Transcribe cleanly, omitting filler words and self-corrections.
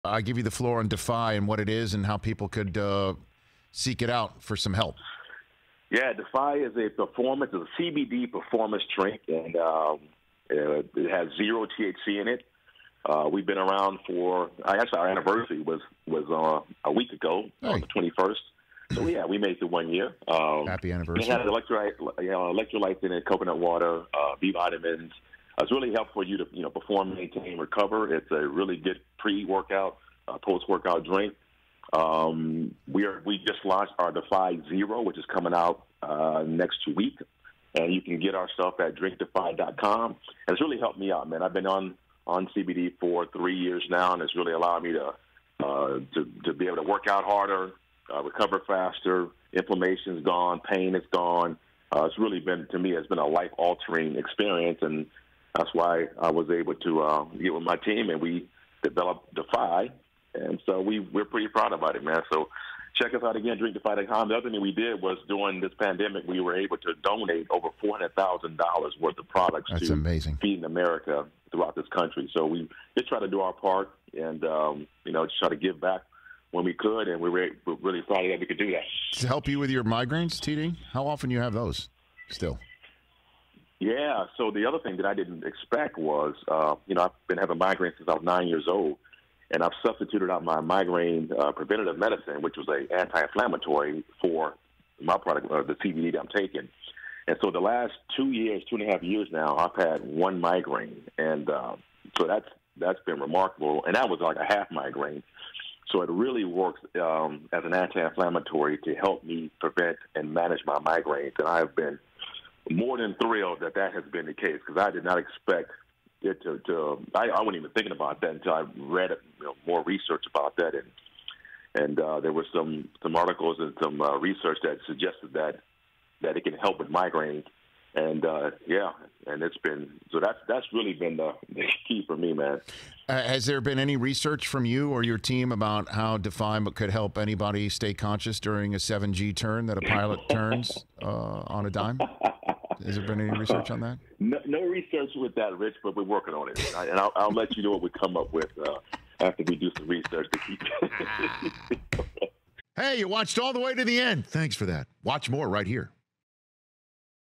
I give you the floor on DEFY and what it is and how people could seek it out for some help. Yeah, DEFY is a CBD performance drink, and it has 0 THC in it. We've been around for, actually our anniversary was a week ago, on the 21st. So yeah, we made it 1 year. Happy anniversary. It has electrolytes in it, coconut water, B vitamins. It's really helpful for you to perform, maintain, recover. It's a really good pre-workout, post-workout drink. We just launched our DEFY Zero, which is coming out next week, and you can get our stuff at drinkdefy.com. And it's really helped me out, man. I've been on CBD for 3 years now, and it's really allowed me to be able to work out harder, recover faster. Inflammation's gone, pain is gone. It's really been, to me, it's been a life-altering experience, and that's why I was able to get with my team, and we developed DEFY. And so we're pretty proud about it, man. So check us out again, drinkdefy.com. The other thing we did was during this pandemic, we were able to donate over $400,000 worth of products to amazing. Feeding America throughout this country. So we just try to do our part and, just try to give back when we could, and we're really proud that we could do that. To help you with your migraines, TD? How often do you have those still? Yeah, so the other thing that I didn't expect was, I've been having migraines since I was 9 years old, and I've substituted out my migraine preventative medicine, which was an anti-inflammatory, for my product, the CBD that I'm taking. And so the last 2.5 years now, I've had one migraine, and so that's been remarkable. And that was like a half migraine. So it really works as an anti-inflammatory to help me prevent and manage my migraines. And I have been more than thrilled that has been the case, because I did not expect it I wasn't even thinking about that until I read more research about that, and there were some articles and some research that suggested that it can help with migraines, and and it's been, so that's really been the key for me, man. Has there been any research from you or your team about how DEFY could help anybody stay conscious during a 7G turn that a pilot turns on a dime? Has there been any research on that? No research with that, Rich, but we're working on it. And I'll let you know what we come up with after we do some research to keep. Hey, you watched all the way to the end. Thanks for that. Watch more right here.